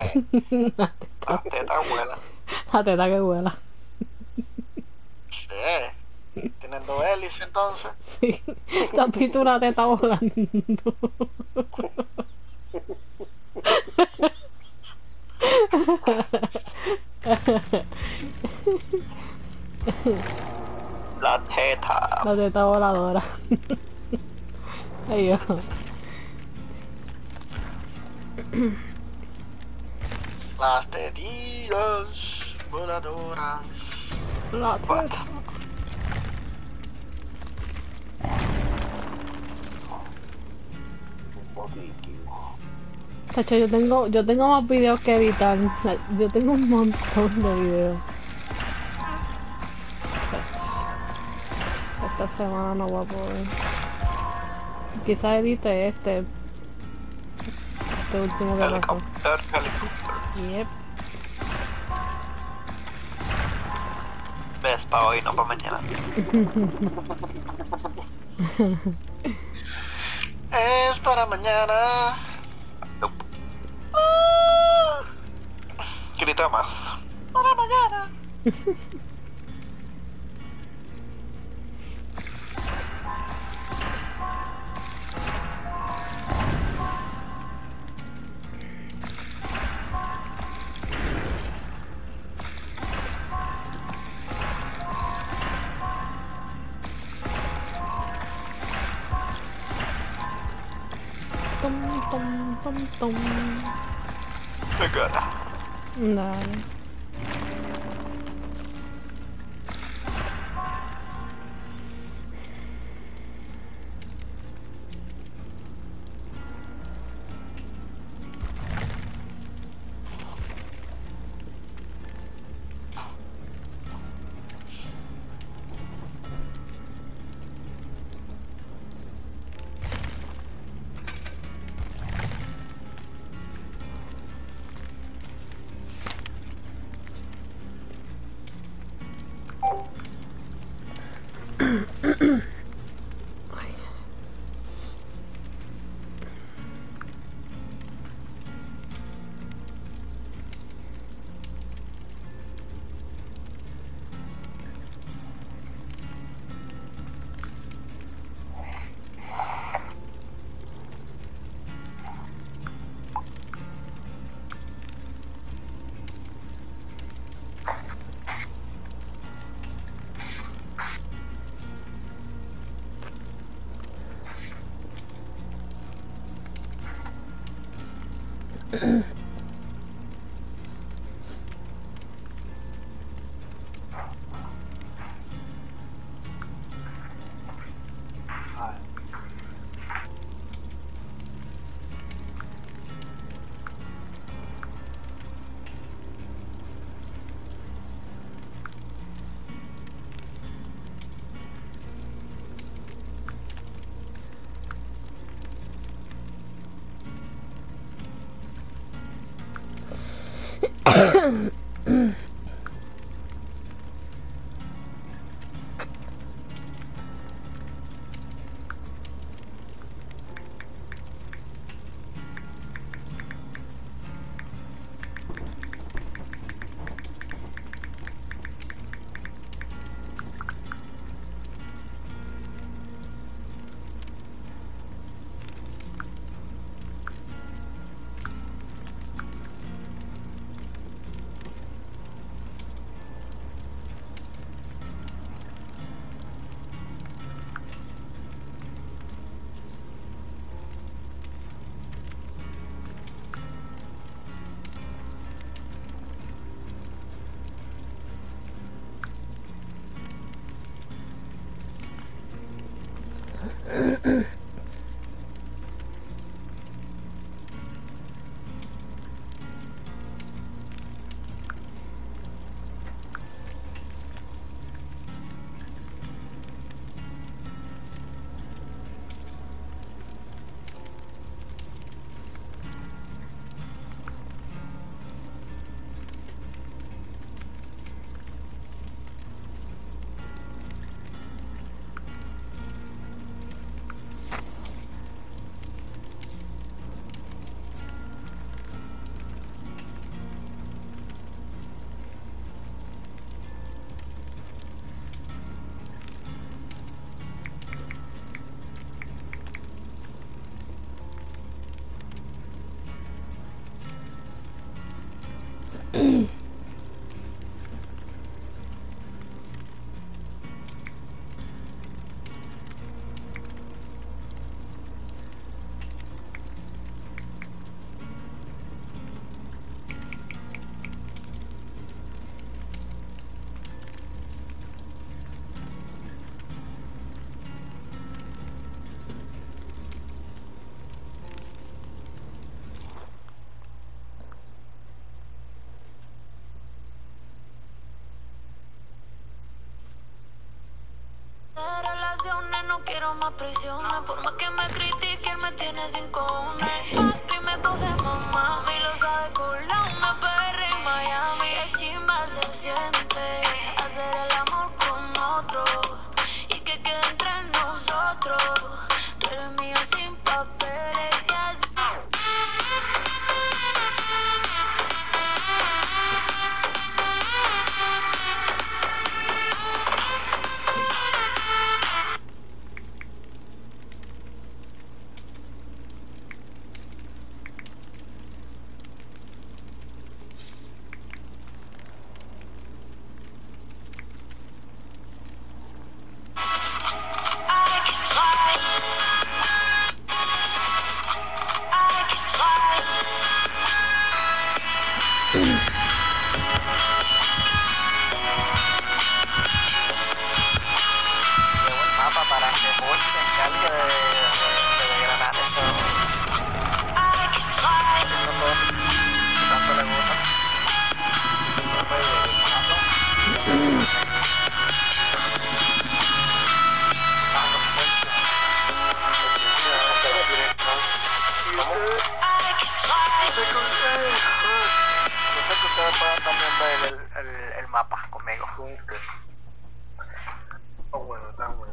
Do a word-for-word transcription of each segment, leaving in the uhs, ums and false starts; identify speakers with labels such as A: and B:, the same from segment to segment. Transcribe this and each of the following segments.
A: La teta vuela.
B: La teta que vuela.
A: Sí. Tienen dos hélices entonces.
B: Sí. ¿Te has visto una teta volando?
A: La teta.
B: La teta voladora. Ay, Dios.
A: Las tetillas voladoras.
B: La
A: What?
B: teta.
A: Un poquito.
B: Chacho, yo tengo, yo tengo más videos que editar. Yo tengo un montón de videos. Chacho, esta semana no voy a poder. Quizás edite este. Este último que pasó.
A: Helicóptero, helicóptero.
B: Yep.
A: Ves para hoy, no para mañana. Es para mañana. Nope. Ah, grita más. Para mañana.
B: Tom, tom, tom, tom.
A: Me gana.
B: Dale.
C: No quiero más prisiones, por más que me critique, él me tiene sin cojones. Papi, me puse mamá, y lo sabe colar, una P R en Miami. Qué chimba se siente hacer el amor con otro y que quede entre nosotros. Tú eres mío sin papeles, yes.
A: Para que Bolt se encargue de, de, de desgranar eso, eso todo que tanto le gusta. Yo sé que ustedes pueden también ver el, el, el mapa conmigo. Oh, bueno, está bueno.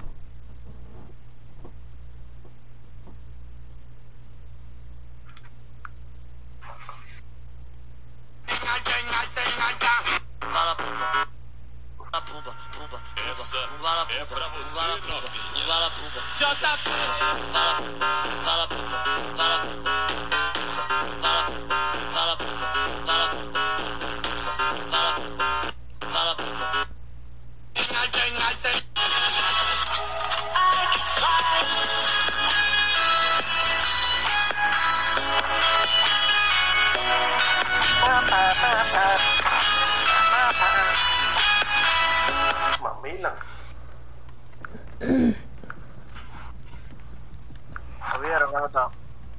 D: É pra você, novinha. J P.
A: Mamila. ¿Vieron cómo está?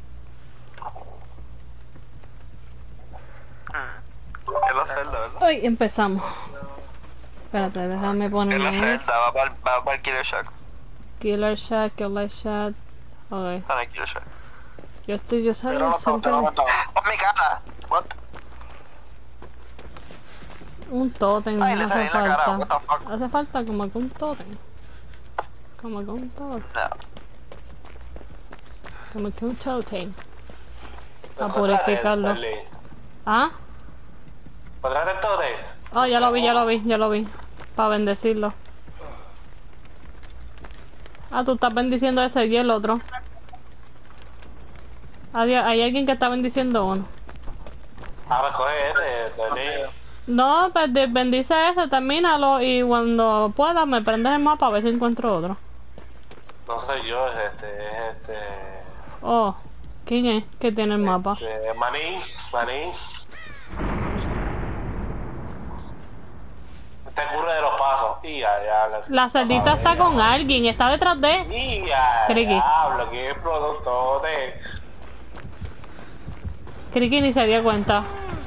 A: Es la celda, ¿verdad?
B: Hoy empezamos. Espérate, déjame
A: Es la
B: ponerme
A: celda, va para va para el Killer Shack.
B: Killer Shack, Killer Shack. Ok.
A: Está en el Killer Shack.
B: Yo estoy, yo salgo
A: Pero no está, usted no
B: siempre.
A: está. ¡Oh, mi cara! What?
B: Un tótem,
A: Ay,
B: no
A: le salí
B: hace
A: en la cara, what
B: falta.
A: the fuck.
B: Hace falta como que un tótem. Como que un tótem.
A: No.
B: Como que un tótem. A purificarlo. ¿Ah?
D: ¿Podrás el tote?
B: Oh, ya lo vi, ya lo vi, ya lo vi. Para bendecirlo. Ah, tú estás bendiciendo ese y el otro. Hay, hay alguien que está bendiciendo uno.
D: Ah, pues coge este, Tony.
B: No, pues de- bendice ese, termínalo y cuando pueda me prendes el mapa a ver si encuentro otro.
D: No soy yo, es este, es este...
B: Oh, ¿quién es que tiene el mapa?
D: Este, Maní, Maní. Este cura de los pasos. Y ya, ya.
B: La cerdita está con alguien, está detrás de...
D: Y ya,
B: Criqui.
D: diablo, qué productote.
B: Criqui ni se dio cuenta.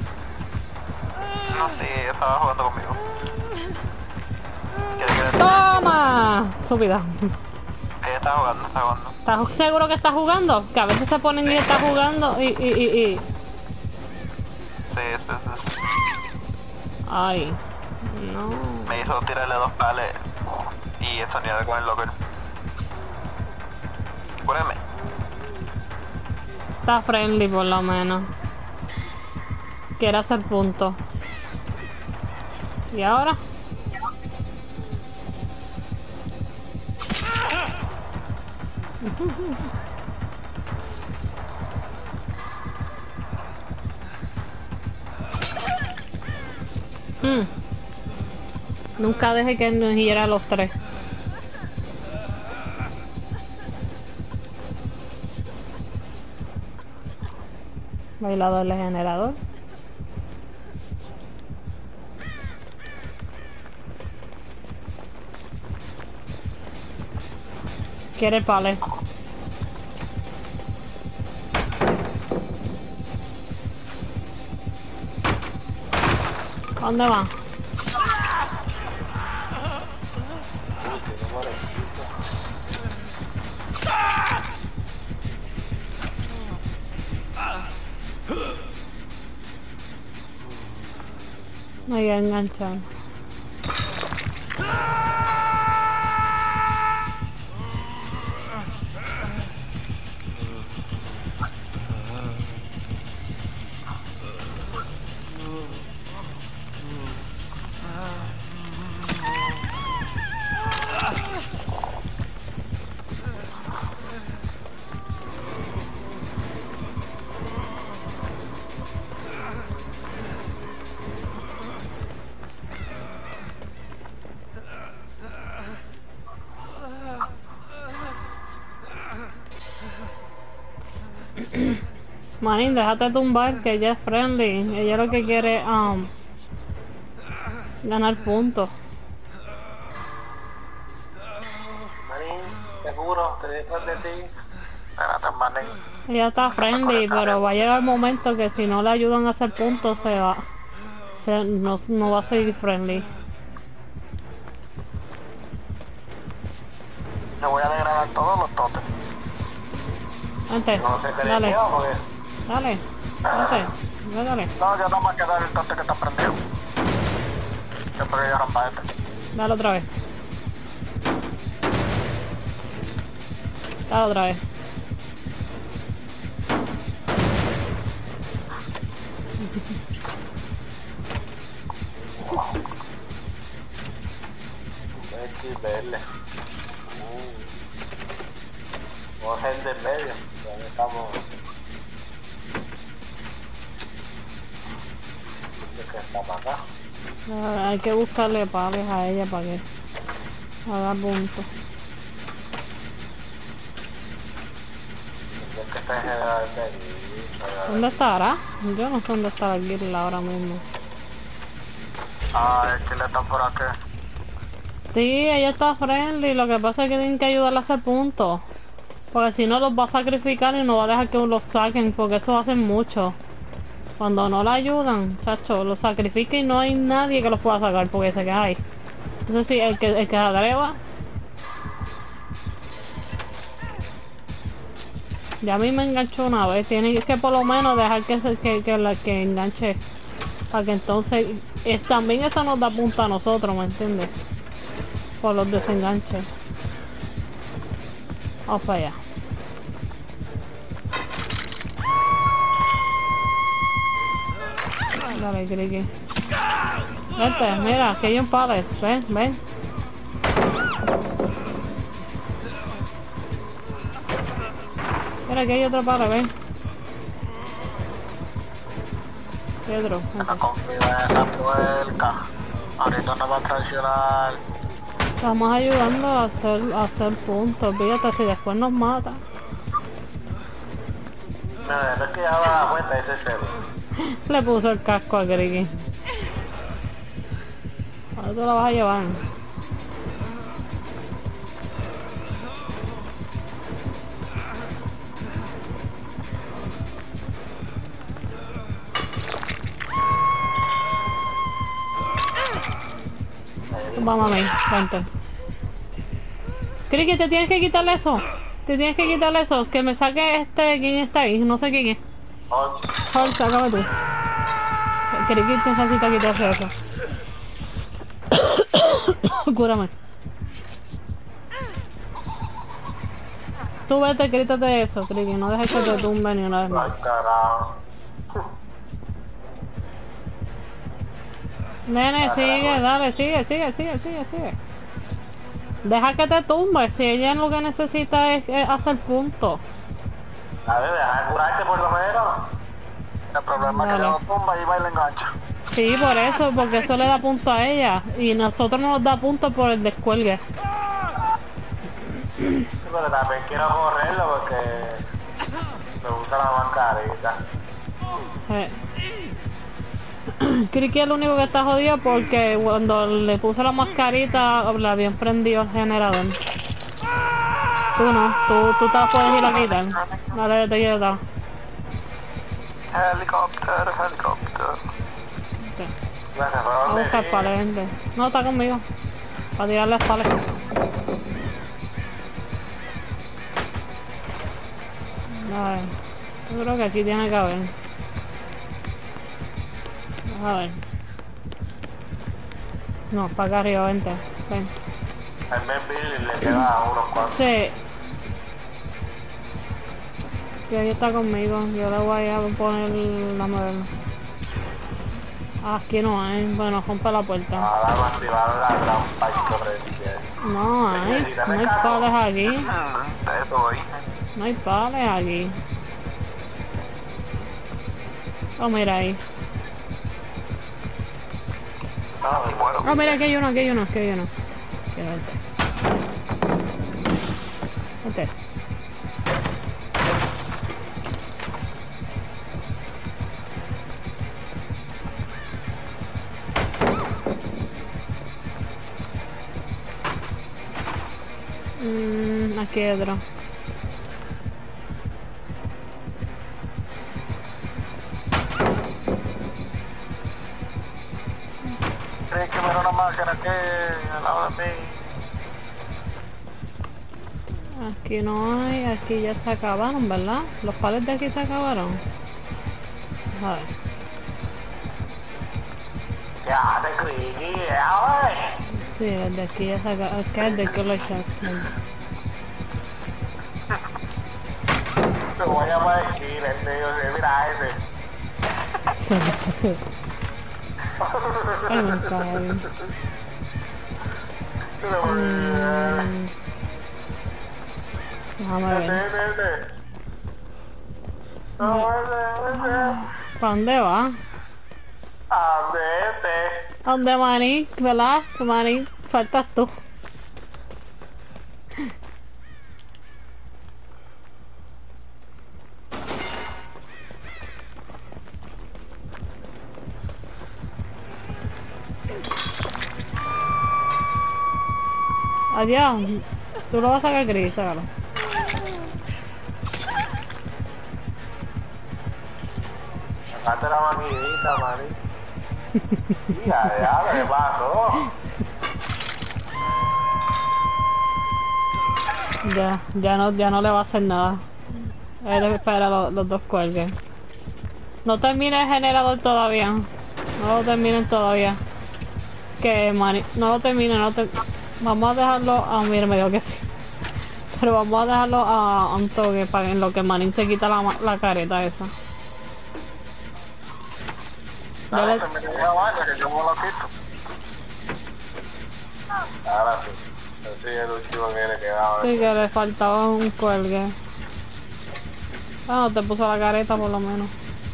A: No sé, estaba jugando conmigo. ¿Quieres que le
B: ¡Toma! Súbida.
A: Ella estaba jugando, estaba jugando.
B: ¿Estás seguro que está jugando? Que a veces se ponen y está jugando y, y, y, y...
A: Sí, sí, sí.
B: Ay, no.
A: Me hizo tirarle dos pales y estonear con el locker. Cúreme.
B: Está friendly por lo menos. Quiere hacer punto. ¿Y ahora? Hmm. Nunca deje que nos hiera a los tres. Bailador de generador. Quiere pale. ¿Dónde va? Me voy a enganchar. Manín, déjate tumbar, que ella es friendly. Ella lo que quiere es um, ganar puntos.
A: Marín, seguro, estoy detrás de ti. Espérate, Marín.
B: Ella está friendly, pero va a llegar el momento que si no le ayudan a hacer puntos, se va. Se, no, no va a seguir friendly.
A: Te voy a degradar todos los totes.
B: Vente,
A: No sé qué
B: dale,
A: le queda porque...
B: dale, vente, ve, dale,
A: No, ya nada más queda el tote que está prendido. Después que llegaron para este.
B: dale otra vez. Dale otra vez.
A: Hay que verle. Vamos a ir del medio. Ya estamos. Que está para acá.
B: Ah, hay que buscarle paves a ella para que haga puntos.
A: El que está en general de allí.
B: ¿Dónde estará? Yo no sé dónde está la Girl ahora mismo.
A: Ah, es que le están por aquí.
B: Sí, ella está friendly, lo que pasa es que tienen que ayudarla a hacer puntos. Porque si no los va a sacrificar y no va a dejar que los saquen, porque eso hacen mucho. Cuando no la ayudan, chacho, los sacrifica y no hay nadie que los pueda sacar porque se queda ahí. Entonces sí, el que, el que se atreva. Ya a mí me enganchó una vez, tiene que por lo menos dejar que, se, que, que, la, que enganche. Para que entonces, es, también eso nos da punta a nosotros, ¿me entiendes? Por los desenganches. Vamos para allá. Dale, Criqui. Vente, mira, que hay un pallet. Ven, ven. Mira, que hay otro pallet, ven. Pedro,
A: No
B: vente.
A: confío en esa puerca. Ahorita nos va a traicionar.
B: Estamos ayudando a hacer, a hacer puntos. Fíjate, si después nos mata.
A: No, no es que ya va a dar cuenta ese cero.
B: Le puso el casco a Criqui. Ahora tú lo vas a llevar. Vamos, mami, vente. Criqui, te tienes que quitarle eso. Te tienes que quitarle eso. Que me saque este. ¿Quién está ahí? No sé quién es. Jorge, sácame tú. Criqui necesita quitarse eso. Cúrame. Tú vete, quítate eso, Criqui. No dejes que te tumbe ni una vez más.
A: Ay, carajo.
B: Nene, sigue, dale, sigue, sigue, sigue, sigue, sigue. Deja que te tumbe. Si ella lo que necesita es, es hacer puntos.
A: A ver, deja de curarte por lo menos. El problema es que
B: Dale.
A: ya lo tumba y va y le engancha.
B: Sí, por eso, porque eso le da punto a ella. Y nosotros no nos da punto por el descuelgue.
A: Sí, pero también quiero correrlo porque me gusta la mascarita.
B: Eh. Creo que es el único que está jodido porque cuando le puse la mascarita le habían prendido el generador. Tú no, tú, tú te la puedes ir a quitar. Dale, te quieta.
A: Helicóptero, helicóptero.
B: Okay.
A: Gracias,
B: Voy a
A: ¿dónde
B: buscar
A: ir?
B: pales, gente. No, está conmigo. Para tirarle pales. A ver. Yo creo que aquí tiene que haber. A ver. No, para acá arriba, vente. Ven.
A: Al Ben Bill le queda unos cuantos.
B: Sí. Y ahí está conmigo. Yo le voy a poner la modelo. Ah, aquí no hay. Bueno, rompe la puerta.
A: Ahora me activaron la trampa y correr.
B: No hay. No hay pales aquí.
A: Eso voy.
B: No hay pales aquí. Oh, mira ahí.
A: No, si muero.
B: Oh, mira, aquí hay uno, aquí hay uno, aquí hay uno. Aquí hay este. Este. Mm, aquí hay otro.
A: ¿Crees que me era una máquina que al lado de mí?
B: Aquí no hay, aquí ya se acabaron, ¿verdad? Los pales de aquí se acabaron. A ver.
A: ¿Qué hace Criqui? A ver.
B: Sí, el de aquí ya se acabaron. Es que es de que lo eché.
A: Me voy a llamar a esquina, el medio, se mira ese.
B: Ay, me cago. Mm, Déjame
A: Vete,
B: ver.
A: vete. No, vete, vete.
B: ¿Para dónde va?
A: Ah, vete.
B: ¿A dónde, Maní? ¿Verdad? Maní, faltas tú. Adiós. Tú lo vas a sacar gris, sácalo.
A: Sacaste la maquinita, Mari. Ya, ya, ¿qué pasó?
B: Ya, ya no, ya no le va a hacer nada. Él espera los, los dos cuelgues. No termine el generador todavía. No lo terminen todavía. Que Mani, no lo termine, no te... Vamos a dejarlo a... Mira, me dijo que sí. Pero vamos a dejarlo a, a un toque para en lo que Manin se quita la, la careta esa. Ya
A: Dale,
B: le-
A: terminé esa vaina que yo me lo quito. Ahora sí. Ese es el último que le quedaba.
B: Sí, que le faltaba un cuelgue. Bueno, te puso la careta por lo menos.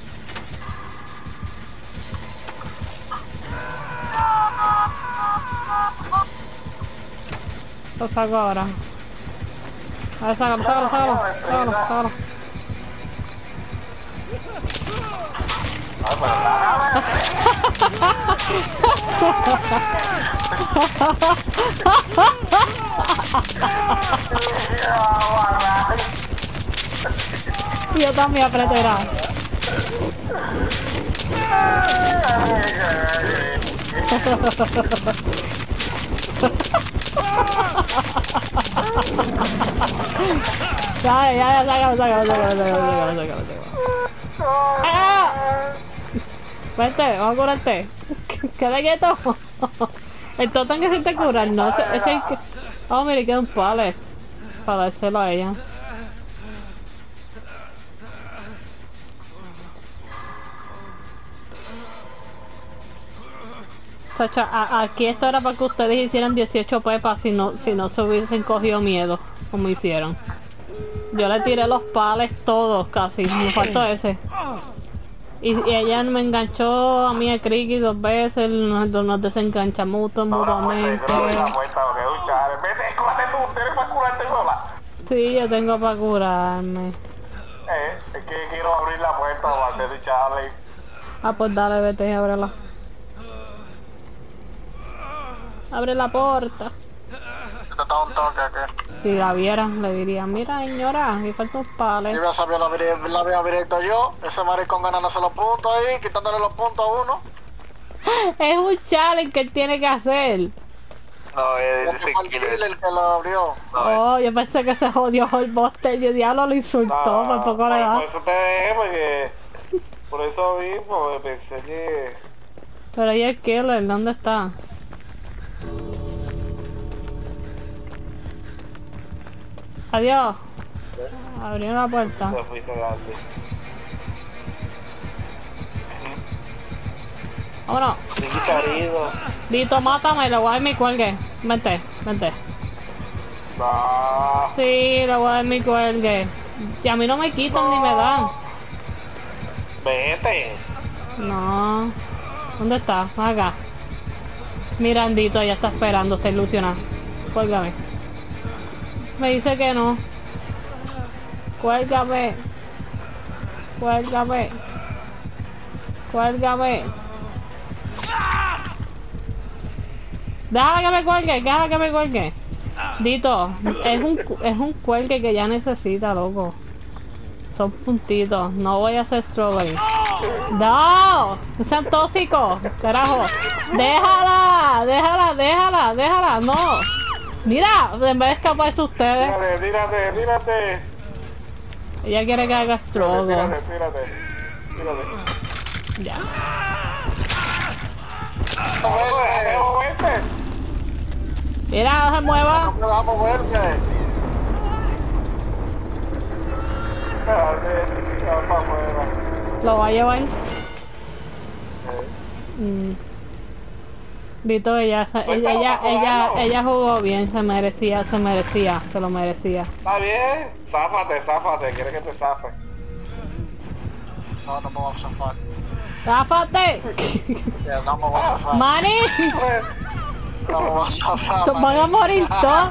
B: Lo saco ahora. A ver, sácalo, sácalo, sácalo, sácalo, sácalo.
A: Ay, pero sácame.
B: Y yo también apretará. Ya, ya, ya, sácalo, sácalo, sácalo, sácalo, sácalo, sácalo, sácalo. ¡Ah! Vente, vamos a curarte. Queda quieto. El totem que se te cura, no, ese, ese es que... Oh, mire, queda un pallet. Para dárselo a ella. Chacha, a- aquí esto era para que ustedes hicieran dieciocho pepas si no, si no se hubiesen cogido miedo, como hicieron. Yo le tiré los pales todos casi, me faltó ese. Y, y ella me enganchó a mí a Criqui dos veces, nos, nos desenganchamos mutuamente.
A: No, no, no, la puerta, porque es un chale. Vete, cúrate tú, tienes para curarte sola.
B: Sí, yo tengo para curarme.
A: Eh, es que quiero abrir la puerta o hacer el chale.
B: Ah, pues dale, vete y ábrela. Abre la puerta.
A: Te está un toque aquí.
B: Si la viera, le diría, mira señora, aquí faltan unos pales.
A: Yo ya sabía la, la había directo yo, ese maricón ganándose los puntos ahí, quitándole los puntos a uno.
B: Es un challenge que él tiene que hacer.
A: No, es ese killer el que lo abrió. No,
B: Oh, yo pensé que se jodió el Buster, yo diablo lo insultó, por poco le da.
A: por eso te dejé, porque... Por eso mismo, pensé que...
B: Pero ahí el killer, ¿dónde está? Adiós. Abrió la puerta.
A: Te fuiste grande.
B: Vámonos.
A: Sí, querido.
B: Dito, mátame, le voy a dar mi cuelgue. Vente, vente.
A: No.
B: Sí, le voy a dar mi cuelgue. Y a mí no me quitan ni me dan.
A: Vete.
B: No. ¿Dónde está? Acá. Mirandito, ella está esperando, está ilusionada. Cuélgame. Me dice que no. Cuélgame. Cuélgame. Cuélgame. Déjala que me cuelgue, déjala que me cuelgue. Dito, es un, es un cuelgue que ya necesita, loco. Son puntitos, no voy a hacer strawberry. ¡No! ¡No sean tóxicos! ¡Carajo! ¡Déjala! ¡Déjala! ¡Déjala! ¡Déjala! ¡No! ¡Mira! En vez de escaparse ustedes.
A: Tírate, tírate, tírate.
B: Ella quiere que haga strawberry.
A: Tírate, tírate, tírate.
B: Ya.
A: ¡Vete, vete!
B: Mira, no se mueva.
A: No puedo moverse. Espérate, ya para afuera.
B: Lo va a llevar. Mm. Vito, ella, ella, ella, ella, ella jugó bien, se merecía, se merecía, se lo merecía.
A: Está bien, záfate, záfate, quiere que te zafe. No, no me voy a zafar.
B: ¡Záfate!
A: Ya, no me voy a zafar.
B: ¡Mani!
A: No me voy a zafar.
B: Van a morir todos.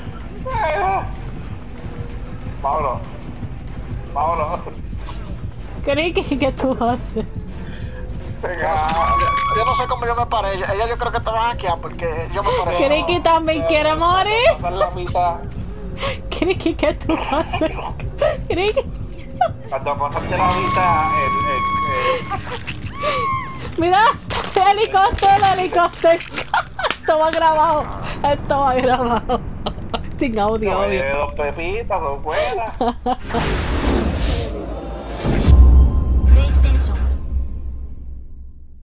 A: Vámonos. Vámonos.
B: ¿Qué, qué, qué tú haces?
A: Venga. Yo no sé cómo yo me paré. Ella, ella yo creo que estaba hackeada porque yo me paré.
B: Criki también quiere morir.
A: Pasar la mitad.
B: Criki, ¿qué tú haces? Criki.
A: Cuando pasaste la mitad, el, el, el...
B: Mira, el helicóptero, el helicóptero. Esto va grabado. Esto va grabado. Sin audio,
A: No,
B: obvio.
A: dos pepitas, son buenas.